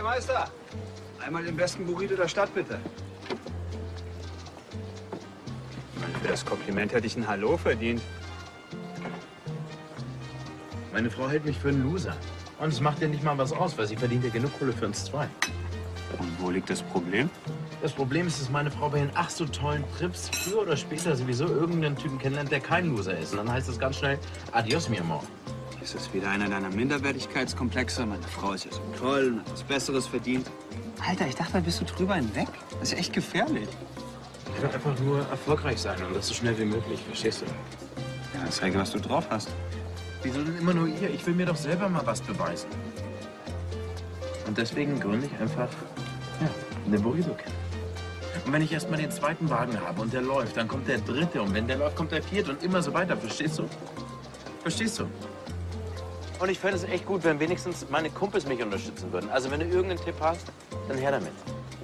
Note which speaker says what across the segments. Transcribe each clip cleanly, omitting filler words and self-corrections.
Speaker 1: Hey, Meister! Einmal den besten Burrito der Stadt, bitte. Für das Kompliment hätte ich ein Hallo verdient.
Speaker 2: Meine Frau hält mich für einen Loser. Und es macht ihr nicht mal was aus, weil sie verdient ja genug Kohle für uns zwei.
Speaker 1: Und wo liegt das Problem?
Speaker 2: Das Problem ist, dass meine Frau bei den ach so tollen Trips früher oder später sowieso irgendeinen Typen kennenlernt, der kein Loser ist. Und dann heißt es ganz schnell, adios, mi amor.
Speaker 1: Ist das wieder einer deiner Minderwertigkeitskomplexe? Meine Frau ist ja so toll und hat was Besseres verdient. Alter, ich dachte, da bist du drüber hinweg. Das ist ja echt gefährlich.
Speaker 2: Ich will einfach nur erfolgreich sein und das so schnell wie möglich, verstehst du?
Speaker 1: Ja, zeige, was du drauf hast.
Speaker 2: Wieso denn immer nur ihr? Ich will mir doch selber mal was beweisen. Und deswegen gründe ich einfach eine Burrito-Kette. Und wenn ich erst mal den zweiten Wagen habe und der läuft, dann kommt der dritte. Und wenn der läuft, kommt der vierte und immer so weiter. Verstehst du? Verstehst du? Und ich fände es echt gut, wenn wenigstens meine Kumpels mich unterstützen würden. Also wenn du irgendeinen Tipp hast, dann her damit.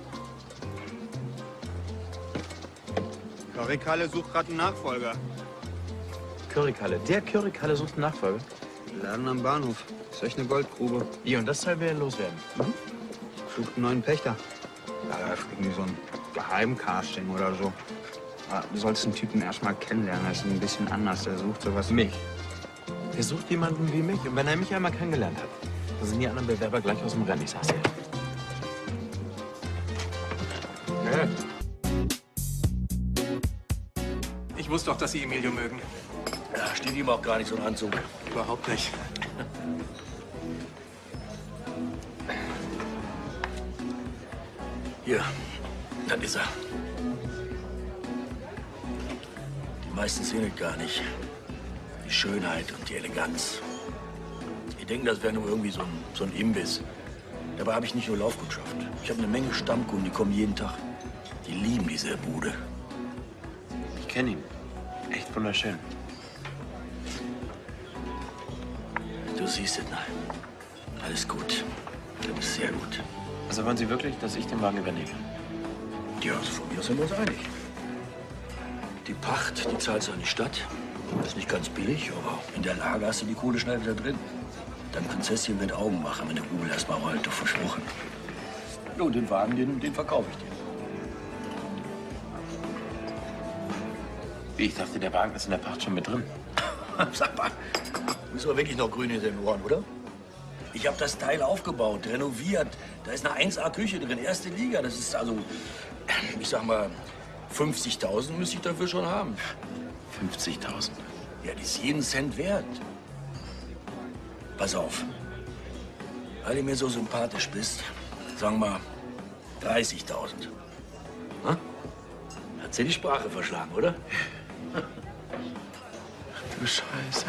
Speaker 1: Currykalle sucht gerade einen Nachfolger.
Speaker 2: Currykalle. Der Currykalle sucht einen Nachfolger.
Speaker 1: Laden am Bahnhof. Ist echt eine Goldgrube.
Speaker 2: Ja, und das soll wir loswerden.
Speaker 1: Sucht einen neuen Pächter. Ja, irgendwie so ein Geheimcasting oder so. Aber du solltest einen Typen erst mal kennenlernen. Er ist ein bisschen anders. Der sucht sowas.
Speaker 2: Mich. Er sucht jemanden wie mich. Und wenn er mich einmal kennengelernt hat, dann sind die anderen Bewerber gleich aus dem Rennen. Ich sag's dir. Ja.
Speaker 3: Ich wusste doch, dass Sie Emilio mögen.
Speaker 4: Ja, steht ihm auch gar nicht so ein Anzug.
Speaker 3: Überhaupt nicht.
Speaker 4: Hier, das ist er. Die meisten sehen es gar nicht. Die Schönheit und die Eleganz. Die denken, das wäre nur irgendwie so ein Imbiss. Dabei habe ich nicht nur Laufkundschaft. Ich habe eine Menge Stammkunden, die kommen jeden Tag. Die lieben diese Bude.
Speaker 2: Ich kenne ihn. Echt wunderschön.
Speaker 4: Du siehst es, nein. Alles gut. Du bist sehr gut.
Speaker 2: Also wollen Sie wirklich, dass ich den Wagen übernehme?
Speaker 4: Ja, also von mir sind wir uns einig. Die Pacht, die zahlst du an die Stadt. Das ist nicht ganz billig, aber in der Lage hast du die Kohle schnell wieder drin. Dein Prinzesschen wird Augen machen, wenn der Rubel erst mal rollt, doch versprochen. Ja, und den Wagen, den verkaufe ich dir.
Speaker 2: Wie, ich dachte, der Wagen ist in der Pacht schon mit drin.
Speaker 4: Sag mal, du bist aber wirklich noch grün in den Ohren, oder? Ich habe das Teil aufgebaut, renoviert. Da ist eine 1A-Küche drin, erste Liga. Das ist also, ich sag mal, 50.000 müsste ich dafür schon haben.
Speaker 2: 50.000.
Speaker 4: Ja, die ist jeden Cent wert. Pass auf. Weil du mir so sympathisch bist, sagen wir 30.000. Hm? Hat sie die Sprache verschlagen, oder?
Speaker 2: Du Scheiße.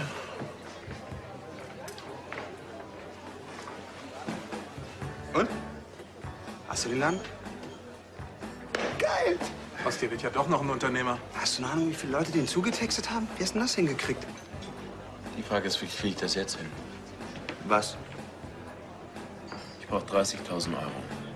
Speaker 1: Und? Hast du den Laden? Geil!
Speaker 3: Aus dir wird ja doch noch ein Unternehmer.
Speaker 1: Hast du eine Ahnung, wie viele Leute den zugetextet haben? Wie hast du denn das hingekriegt?
Speaker 2: Die Frage ist, wie kriege ich das jetzt hin?
Speaker 1: Was?
Speaker 2: Ich brauche 30.000 Euro.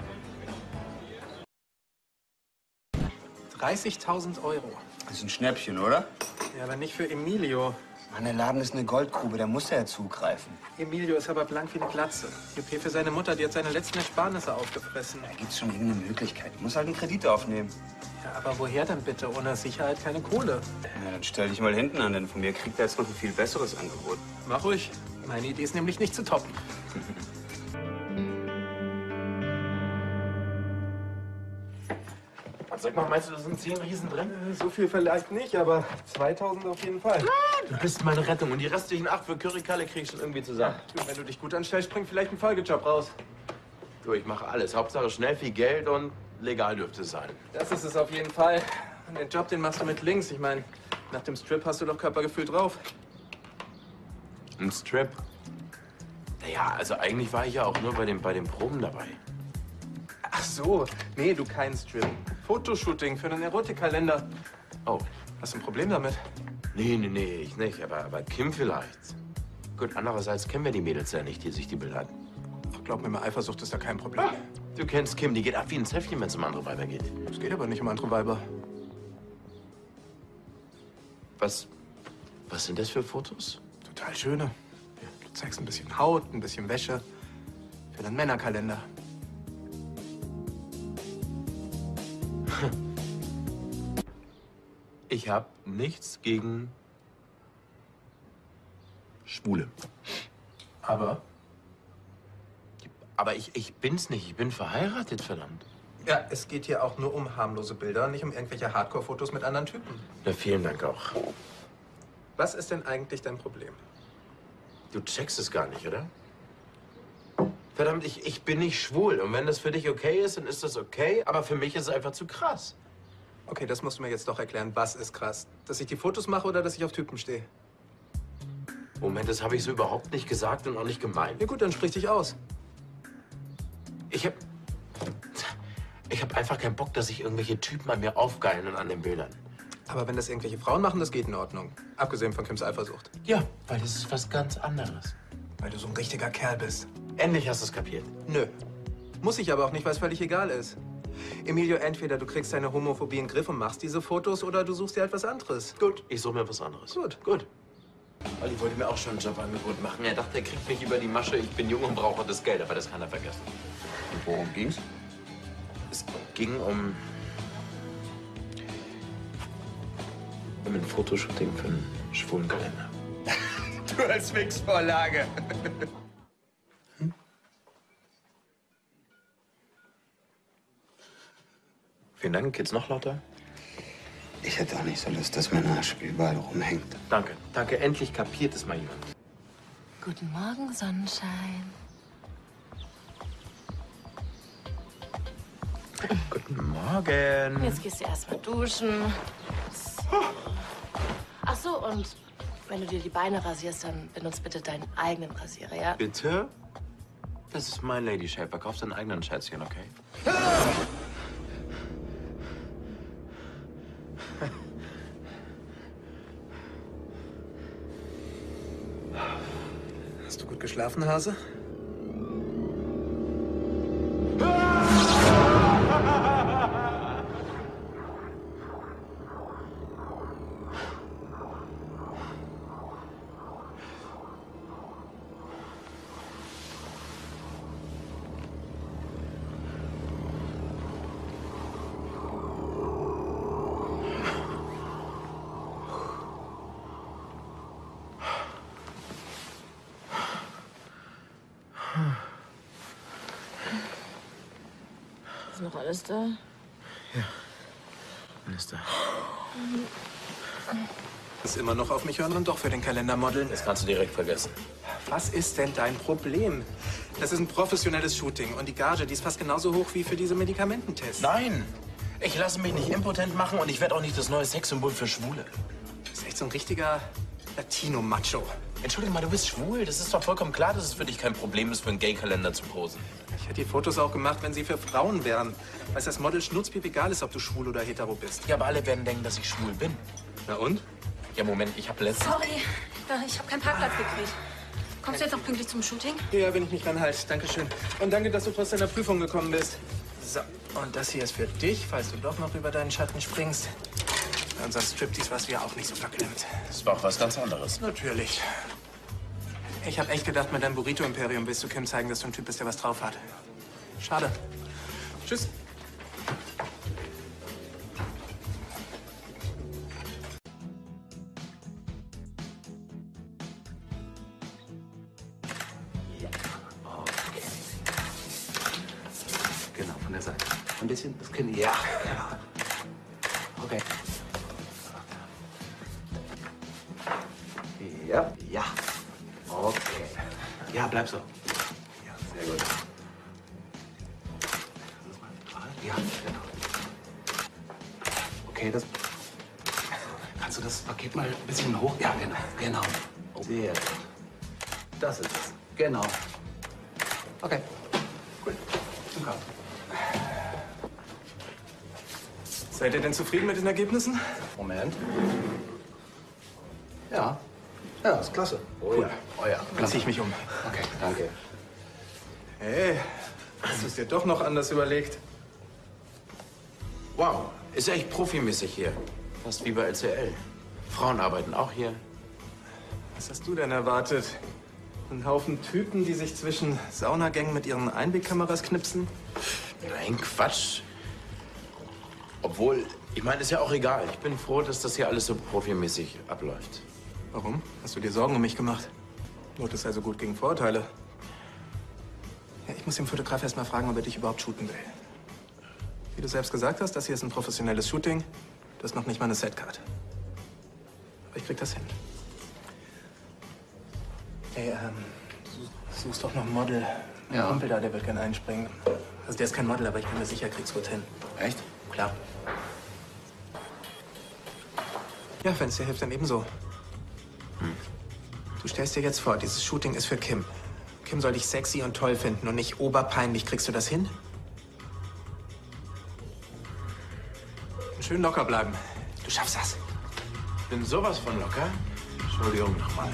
Speaker 3: 30.000 Euro.
Speaker 1: Das ist ein Schnäppchen, oder?
Speaker 3: Ja, aber nicht für Emilio.
Speaker 1: Mann, der Laden ist eine Goldgrube, da muss er ja zugreifen.
Speaker 3: Emilio ist aber blank wie eine Glatze. Die OP für seine Mutter, die hat seine letzten Ersparnisse aufgefressen.
Speaker 1: Da gibt's schon irgendeine Möglichkeit. Muss halt einen Kredit aufnehmen.
Speaker 3: Ja, aber woher denn bitte? Ohne Sicherheit keine Kohle.
Speaker 1: Ja, dann stell dich mal hinten an, denn von mir kriegt er jetzt noch ein viel besseres Angebot.
Speaker 3: Mach ruhig. Meine Idee ist nämlich nicht zu toppen.
Speaker 2: Sag mal, meinst du, da sind 10 Riesen drin?
Speaker 3: So viel vielleicht nicht, aber 2.000 auf jeden Fall.
Speaker 2: Du bist meine Rettung und die restlichen 8 für Currykalle krieg ich schon irgendwie zusammen.
Speaker 3: Du, wenn du dich gut anstellst, springt vielleicht ein Folgejob raus.
Speaker 2: Du, ich mache alles. Hauptsache schnell viel Geld und legal dürfte es sein.
Speaker 3: Das ist es auf jeden Fall. Und den Job, den machst du mit links. Ich meine, nach dem Strip hast du doch Körpergefühl drauf.
Speaker 2: Ein Strip? Naja, also eigentlich war ich ja auch nur bei den Proben dabei.
Speaker 3: Ach so. Nee, du kein Strip. Fotoshooting für einen Erotikkalender.
Speaker 2: Oh.
Speaker 3: Hast du ein Problem damit?
Speaker 2: Nee, ich nicht. Aber Kim vielleicht. Gut, andererseits kennen wir die Mädels ja nicht, die sich die Bilder.
Speaker 3: Ach, glaub mir mal, Eifersucht ist da kein Problem.
Speaker 2: Du kennst Kim, die geht ab wie ein Zäpfchen, wenn es um andere Weiber geht.
Speaker 3: Es geht aber nicht um andere Weiber.
Speaker 2: Was sind das für Fotos?
Speaker 3: Total schöne. Du zeigst ein bisschen Haut, ein bisschen Wäsche. Für deinen Männerkalender.
Speaker 2: Ich habe nichts gegen Schwule. Aber ich bin's nicht. Ich bin verheiratet, verdammt.
Speaker 3: Ja, es geht hier auch nur um harmlose Bilder, nicht um irgendwelche Hardcore-Fotos mit anderen Typen.
Speaker 2: Na, vielen Dank auch.
Speaker 3: Was ist denn eigentlich dein Problem?
Speaker 2: Du checkst es gar nicht, oder? Verdammt, ich bin nicht schwul. Und wenn das für dich okay ist, dann ist das okay. Aber für mich ist es einfach zu krass.
Speaker 3: Okay, das musst du mir jetzt doch erklären. Was ist krass? Dass ich die Fotos mache oder dass ich auf Typen stehe?
Speaker 2: Moment, das habe ich so überhaupt nicht gesagt und auch nicht gemeint.
Speaker 3: Ja gut, dann sprich dich aus.
Speaker 2: Ich hab einfach keinen Bock, dass sich irgendwelche Typen an mir aufgeilen an den Bildern.
Speaker 3: Aber wenn das irgendwelche Frauen machen, das geht in Ordnung. Abgesehen von Kims Eifersucht.
Speaker 2: Ja, weil das ist was ganz anderes.
Speaker 3: Weil du so ein richtiger Kerl bist.
Speaker 2: Endlich hast du es kapiert.
Speaker 3: Nö. Muss ich aber auch nicht, weil es völlig egal ist. Emilio, entweder du kriegst deine Homophobie in den Griff und machst diese Fotos oder du suchst dir etwas anderes.
Speaker 2: Gut, ich suche mir was anderes.
Speaker 3: Gut.
Speaker 2: Olli wollte mir auch schon ein Jobangebot machen. Er dachte, er kriegt mich über die Masche. Ich bin jung und brauche das Geld, aber das kann er vergessen.
Speaker 4: Und worum ging's?
Speaker 2: Es ging um ein Fotoshooting für einen schwulen Kalender.
Speaker 1: Du als Wix-Vorlage.
Speaker 2: Vielen Dank. Geht's noch lauter?
Speaker 1: Ich hätte auch nicht so Lust, dass mein Arsch überall rumhängt.
Speaker 2: Danke. Danke. Endlich kapiert es mal jemand.
Speaker 5: Guten Morgen, Sonnenschein.
Speaker 2: Guten Morgen.
Speaker 5: Jetzt gehst du erstmal duschen. Ach so, und wenn du dir die Beine rasierst, dann benutzt bitte deinen eigenen Rasierer, ja?
Speaker 2: Bitte? Das ist mein Lady Shaper. Kauf deinen eigenen Schätzchen, okay?
Speaker 3: Hast du gut geschlafen, Hase?
Speaker 5: Ist noch alles da?
Speaker 2: Minister.
Speaker 3: Ist immer noch auf mich hören und doch für den Kalender modeln.
Speaker 2: Das kannst du direkt vergessen.
Speaker 3: Was ist denn dein Problem? Das ist ein professionelles Shooting und die Gage, die ist fast genauso hoch wie für diese Medikamententests.
Speaker 2: Nein! Ich lasse mich nicht impotent machen und ich werde auch nicht das neue Sexsymbol für Schwule.
Speaker 3: Du bist echt so ein richtiger Latino-Macho.
Speaker 2: Entschuldige mal, du bist schwul. Das ist doch vollkommen klar, dass es für dich kein Problem ist, für einen Gay-Kalender zu posen.
Speaker 3: Ich hätte die Fotos auch gemacht, wenn sie für Frauen wären. Weil es das Model schnurzpiep egal ist, ob du schwul oder hetero bist.
Speaker 2: Ja, aber alle werden denken, dass ich schwul bin.
Speaker 3: Na und?
Speaker 2: Ja, Moment, ich habe letztens...
Speaker 6: Sorry, ich habe keinen Parkplatz gekriegt. Kommst du jetzt noch pünktlich zum Shooting?
Speaker 3: Ja, wenn ich mich ranhalte. Dankeschön. Und danke, dass du trotz deiner Prüfung gekommen bist. So, und das hier ist für dich, falls du doch noch über deinen Schatten springst. Bei unserem Striptease warst du ja auch nicht so verklemmt.
Speaker 2: Das war auch was ganz anderes.
Speaker 3: Natürlich. Ich habe echt gedacht, mit deinem Burrito-Imperium willst du Kim zeigen, dass du ein Typ bist, der was drauf hat. Schade. Tschüss.
Speaker 4: Genau, von der Seite. Ein bisschen das Kinn. Ja, genau. Okay. Ja, ja. Okay. Ja, bleib so. Ja, sehr gut. Ja, genau. Okay, das... Kannst du das Paket mal ein bisschen hoch... Ja, genau, genau. Sehr gut. Das ist es. Genau. Okay. Cool. Super.
Speaker 3: Seid ihr denn zufrieden mit den Ergebnissen?
Speaker 4: Moment. Ja. Ja, ist klasse. Oh ja. Oh ja.
Speaker 3: Dann zieh ich mich um.
Speaker 4: Okay, danke.
Speaker 3: Hey, hast du es dir doch noch anders überlegt?
Speaker 2: Wow, ist echt profimäßig hier. Fast wie bei LCL. Frauen arbeiten auch hier.
Speaker 3: Was hast du denn erwartet? Ein Haufen Typen, die sich zwischen Saunagängen mit ihren Einwegkameras knipsen?
Speaker 2: Nein, Quatsch. Obwohl, Ich meine, ist ja auch egal. Ich bin froh, dass das hier alles so profimäßig abläuft.
Speaker 3: Warum? Hast du dir Sorgen um mich gemacht? Not ist also gut gegen Vorurteile. Ja, ich muss den Fotograf erst mal fragen, ob er dich überhaupt shooten will. Wie du selbst gesagt hast, das hier ist ein professionelles Shooting. Das ist noch nicht mal eine Setcard. Aber ich krieg das hin. Hey, du suchst doch noch ein Model. Ein
Speaker 1: Ja.
Speaker 3: Kumpel da, der wird gerne einspringen. Also der ist kein Model, aber ich bin mir sicher, krieg's gut hin.
Speaker 2: Echt?
Speaker 3: Klar. Ja, wenn es dir hilft, dann ebenso. Du stellst dir jetzt vor, dieses Shooting ist für Kim. Kim soll dich sexy und toll finden und nicht oberpeinlich. Kriegst du das hin? Und schön locker bleiben. Du schaffst das.
Speaker 2: Ich bin sowas von locker. Entschuldigung nochmal.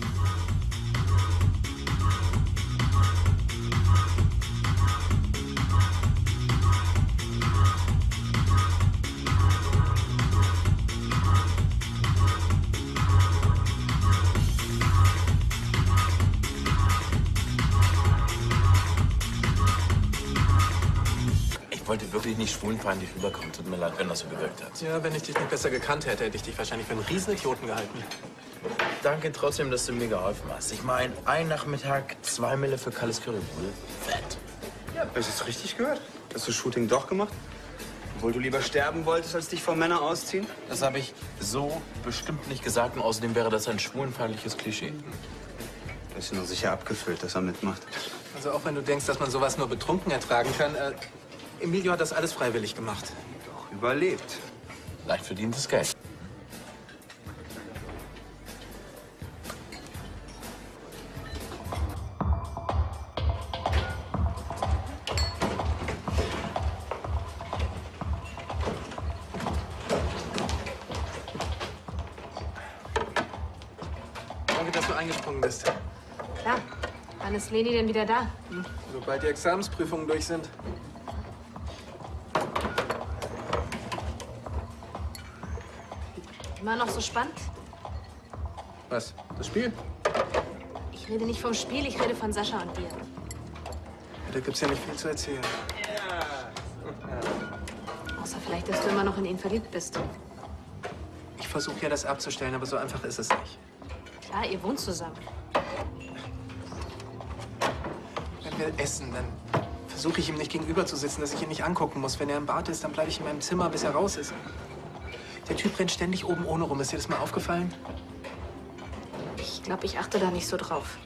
Speaker 2: Ich wollte wirklich nicht schwulenfeindlich rüberkommen. Tut mir leid, wenn das so gewirkt hat.
Speaker 3: Ja, wenn ich dich nicht besser gekannt hätte, hätte ich dich wahrscheinlich für einen Riesenidioten gehalten.
Speaker 2: Danke trotzdem, dass du mir geholfen hast. Ich meine, ein Nachmittag 2 Mille für Kalles Currybude. Fett.
Speaker 1: Ja, hab ich das richtig gehört? Hast du Shooting doch gemacht? Obwohl du lieber sterben wolltest, als dich vor Männern ausziehen?
Speaker 2: Das habe ich so bestimmt nicht gesagt. Und außerdem wäre das ein schwulenfeindliches Klischee.
Speaker 1: Du hast ihn doch sicher abgefüllt, dass er mitmacht.
Speaker 3: Also auch wenn du denkst, dass man sowas nur betrunken ertragen kann, Emilio hat das alles freiwillig gemacht.
Speaker 1: Doch überlebt.
Speaker 2: Leicht verdientes Geld.
Speaker 3: Danke, dass du eingesprungen bist.
Speaker 6: Klar. Wann ist Leni denn wieder da?
Speaker 3: Sobald die Examensprüfungen durch sind.
Speaker 6: Immer noch so spannend?
Speaker 3: Was? Das Spiel?
Speaker 6: Ich rede nicht vom Spiel, ich rede von Sascha und dir.
Speaker 3: Ja, da gibt's ja nicht viel zu erzählen.
Speaker 6: Außer vielleicht, dass du immer noch in ihn verliebt bist.
Speaker 3: Ich versuche ja, das abzustellen, aber so einfach ist es nicht.
Speaker 6: Klar, ihr wohnt zusammen.
Speaker 3: Wenn wir essen, dann versuche ich ihm nicht gegenüber zu sitzen, dass ich ihn nicht angucken muss. Wenn er im Bad ist, dann bleibe ich in meinem Zimmer, bis er raus ist. Der Typ rennt ständig oben ohne rum. Ist dir das mal aufgefallen?
Speaker 6: Ich glaube, ich achte da nicht so drauf.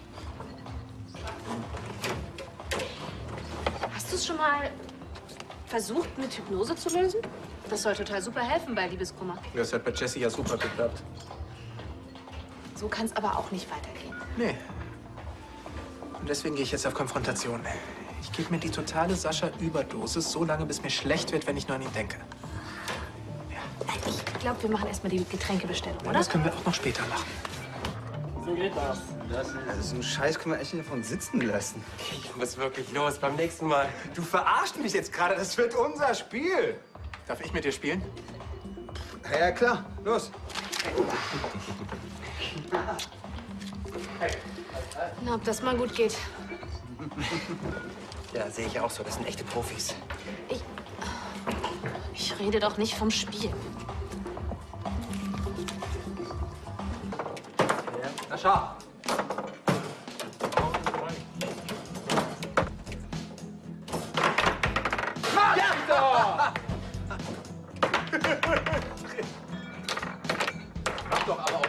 Speaker 6: Hast du es schon mal versucht, mit Hypnose zu lösen? Das soll total super helfen bei Liebeskummer.
Speaker 3: Das hat bei Jessie ja super geklappt.
Speaker 6: So kann es aber auch nicht weitergehen.
Speaker 3: Nee. Und deswegen gehe ich jetzt auf Konfrontation. Ich gebe mir die totale Sascha-Überdosis so lange, bis mir schlecht wird, wenn ich nur an ihn denke.
Speaker 6: Ich glaube, wir machen erstmal die Getränkebestellung,
Speaker 3: Ja,
Speaker 6: oder?
Speaker 3: das können wir auch noch später machen.
Speaker 7: So geht das.
Speaker 1: Also so einen Scheiß können wir echt nicht davon sitzen lassen.
Speaker 7: Ich muss wirklich los. Beim nächsten Mal.
Speaker 1: Du verarschst mich jetzt gerade. Das wird unser Spiel.
Speaker 3: Darf ich mit dir spielen?
Speaker 1: Ja, ja klar. Los.
Speaker 6: Na, ob das mal gut geht.
Speaker 7: Ja, sehe ich auch so. Das sind echte Profis.
Speaker 6: Ich rede doch nicht vom Spiel.
Speaker 1: Sascha.
Speaker 3: Mach doch aber auch.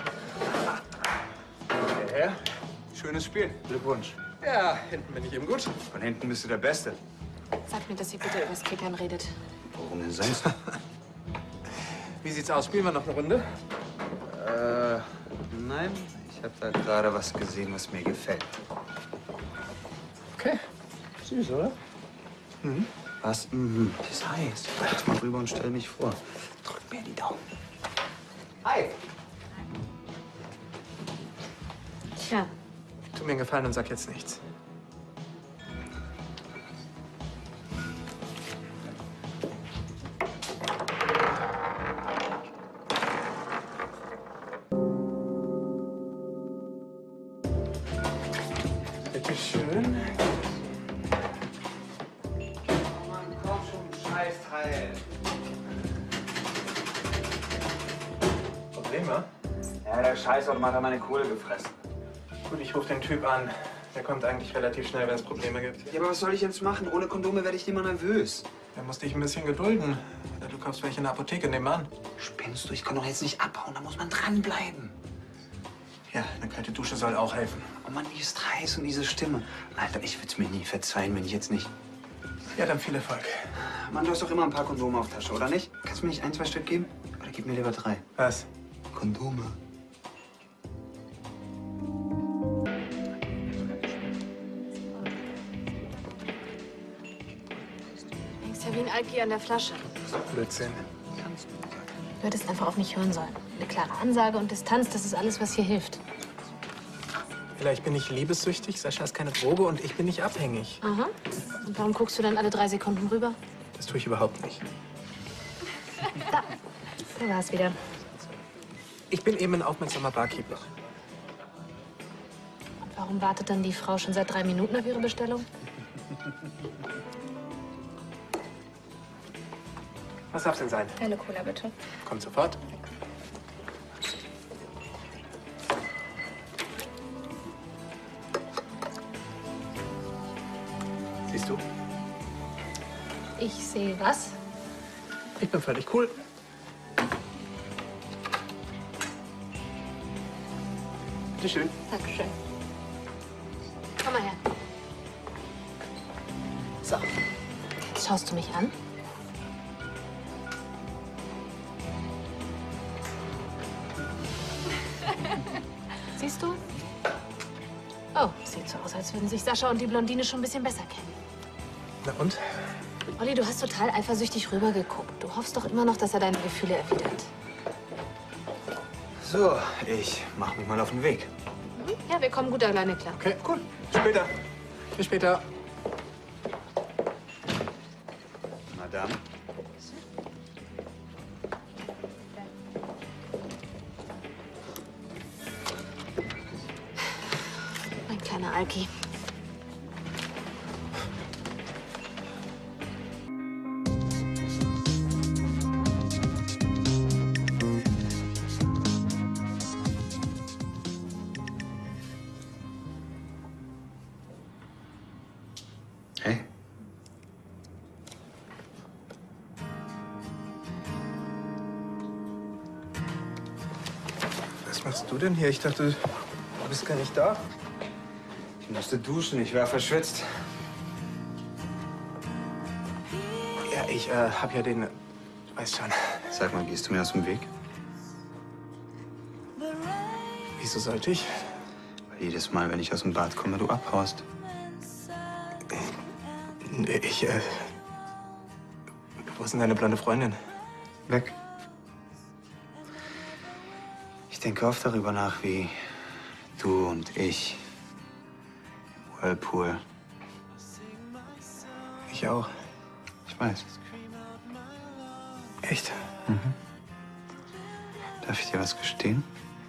Speaker 1: Ja, schönes Spiel. Glückwunsch.
Speaker 3: Ja, hinten bin ich eben gut.
Speaker 1: Von hinten bist du der Beste.
Speaker 6: Sagt mir, dass ihr bitte über das Kickern redet.
Speaker 1: Warum denn sonst?
Speaker 3: Wie sieht's aus? Spielen wir noch eine Runde?
Speaker 1: Nein. Ich habe da gerade was gesehen, was mir gefällt.
Speaker 3: Okay.
Speaker 7: Süß, oder?
Speaker 1: Was? Mhm. Das ist heiß. Ich jetzt mal rüber und stell mich vor. Drück mir die Daumen. Hi.
Speaker 6: Tja,
Speaker 3: Tu mir einen Gefallen und sag jetzt nichts. Bitte schön.
Speaker 1: Mann, komm schon, Scheißteil.
Speaker 3: Ingmar?
Speaker 1: Ja, der Scheißautomat hat meine Kohle gefressen.
Speaker 3: Gut, ich rufe den Typ an. Der kommt eigentlich relativ schnell, wenn es Probleme gibt.
Speaker 1: Ja, aber was soll ich jetzt machen? Ohne Kondome werde ich immer nervös.
Speaker 3: Da musst dich ein bisschen gedulden. Oder du kaufst welche in der Apotheke nebenan.
Speaker 1: Spinnst du? Ich kann doch jetzt nicht abhauen. Da muss man dranbleiben.
Speaker 3: Ja, eine kalte Dusche soll auch helfen.
Speaker 1: Oh Mann, die ist heiß und diese Stimme. Alter, ich würde es mir nie verzeihen, wenn ich jetzt nicht...
Speaker 3: Ja, dann viel Erfolg.
Speaker 1: Mann, du hast doch immer ein paar Kondome auf Tasche, oder nicht? Kannst du mir nicht 1, 2 Stück geben? Oder gib mir lieber 3.
Speaker 3: Was?
Speaker 1: Kondome.
Speaker 6: Hängst ja wie ein Alki an der Flasche.
Speaker 3: Blödsinn.
Speaker 6: Du hättest einfach auf mich hören sollen. Eine klare Ansage und Distanz, das ist alles, was hier hilft.
Speaker 3: Vielleicht bin ich liebessüchtig, Sascha ist keine Droge und ich bin nicht abhängig.
Speaker 6: Aha. Und warum guckst du dann alle 3 Sekunden rüber?
Speaker 3: Das tue ich überhaupt nicht.
Speaker 6: Da war es wieder.
Speaker 3: Ich bin eben ein aufmerksamer Barkeeper.
Speaker 6: Und warum wartet dann die Frau schon seit 3 Minuten auf ihre Bestellung?
Speaker 3: Was darf's denn sein?
Speaker 6: Eine Cola, bitte.
Speaker 3: Kommt sofort. Siehst du?
Speaker 6: Ich sehe was?
Speaker 3: Ich bin völlig cool. Bitte schön.
Speaker 6: Dankeschön. Komm mal her. So. Jetzt schaust du mich an. Siehst du? Oh, sieht so aus, als würden sich Sascha und die Blondine schon ein bisschen besser kennen.
Speaker 3: Na und?
Speaker 6: Olli, du hast total eifersüchtig rübergeguckt. Du hoffst doch immer noch, dass er deine Gefühle erwidert.
Speaker 1: So, ich mach mich mal auf den Weg.
Speaker 6: Ja, wir kommen gut alleine klar.
Speaker 3: Okay, cool. Später. Bis später.
Speaker 1: Madame.
Speaker 6: Mein kleiner Alki.
Speaker 1: Hey.
Speaker 3: Was machst du denn hier? Ich dachte, du bist gar nicht da.
Speaker 1: Ich musste duschen, ich war verschwitzt.
Speaker 3: Ja, ich hab ja den... Du weißt schon.
Speaker 1: Sag mal, gehst du mir aus dem Weg?
Speaker 3: Wieso sollte ich?
Speaker 1: Weil jedes Mal, wenn ich aus dem Bad komme, du abhaust.
Speaker 3: Nee, Wo ist denn deine blonde Freundin?
Speaker 1: Weg. Ich denke oft darüber nach, wie du und ich im Whirlpool.
Speaker 3: Ich auch.
Speaker 1: Ich weiß.
Speaker 3: Echt?
Speaker 1: Darf ich dir was gestehen?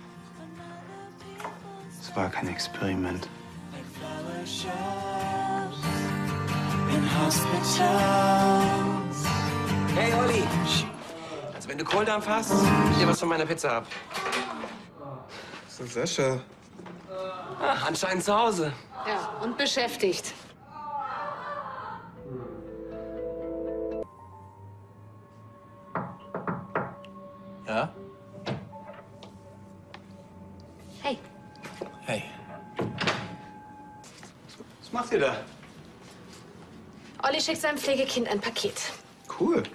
Speaker 1: Es war kein Experiment.
Speaker 7: Hey, Olli. Also, wenn du Kohldampf hast, gib dir was von meiner Pizza ab.
Speaker 3: So, Sascha.
Speaker 7: Ach, anscheinend zu Hause.
Speaker 6: Ja, und beschäftigt.
Speaker 3: Ja?
Speaker 6: Hey,
Speaker 3: Hey.
Speaker 1: Was macht ihr da?
Speaker 6: Olli schickt seinem Pflegekind ein Paket.
Speaker 1: Cool.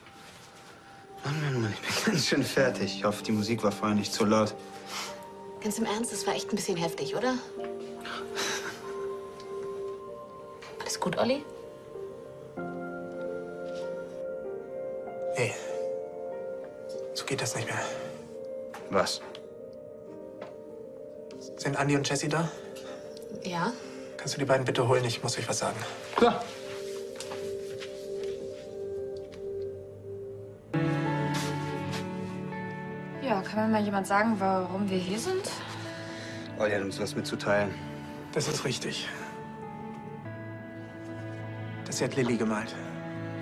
Speaker 1: Mann, ich bin ganz schön fertig. Ich hoffe, die Musik war vorher nicht zu laut.
Speaker 6: Ganz im Ernst, das war echt ein bisschen heftig, oder? Alles gut, Olli?
Speaker 3: Hey. So geht das nicht mehr.
Speaker 1: Was?
Speaker 3: Sind Andi und Jessie da?
Speaker 6: Ja.
Speaker 3: Kannst du die beiden bitte holen? Ich muss euch was sagen.
Speaker 1: Klar.
Speaker 8: Ja, kann mir mal jemand sagen, warum wir hier sind?
Speaker 1: Olli hat uns was mitzuteilen.
Speaker 3: Das ist richtig. Das hier hat Lilly gemalt.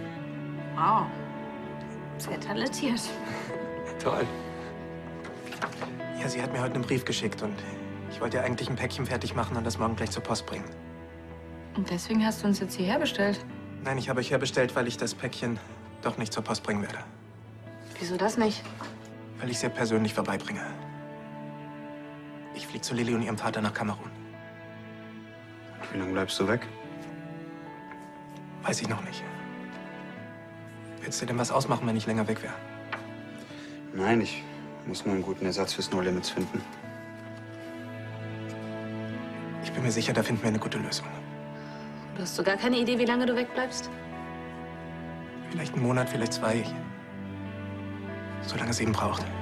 Speaker 8: Wow. Sehr talentiert.
Speaker 7: Toll.
Speaker 3: Ja, sie hat mir heute einen Brief geschickt und ich wollte ja eigentlich ein Päckchen fertig machen und das morgen gleich zur Post bringen.
Speaker 8: Und deswegen hast du uns jetzt hierher bestellt?
Speaker 3: Nein, ich habe euch herbestellt, weil ich das Päckchen doch nicht zur Post bringen werde.
Speaker 8: Wieso das nicht?
Speaker 3: Weil ich es ihr persönlich vorbeibringe. Ich fliege zu Lilly und ihrem Vater nach Kamerun.
Speaker 1: Wie lange bleibst du weg?
Speaker 3: Weiß ich noch nicht. Willst du denn was ausmachen, wenn ich länger weg wäre?
Speaker 1: Nein, ich muss nur einen guten Ersatz fürs No Limits finden.
Speaker 3: Ich bin mir sicher, da finden wir eine gute Lösung.
Speaker 6: Du hast so gar keine Idee, wie lange du wegbleibst?
Speaker 3: Vielleicht einen Monat, vielleicht 2. So lange es eben braucht.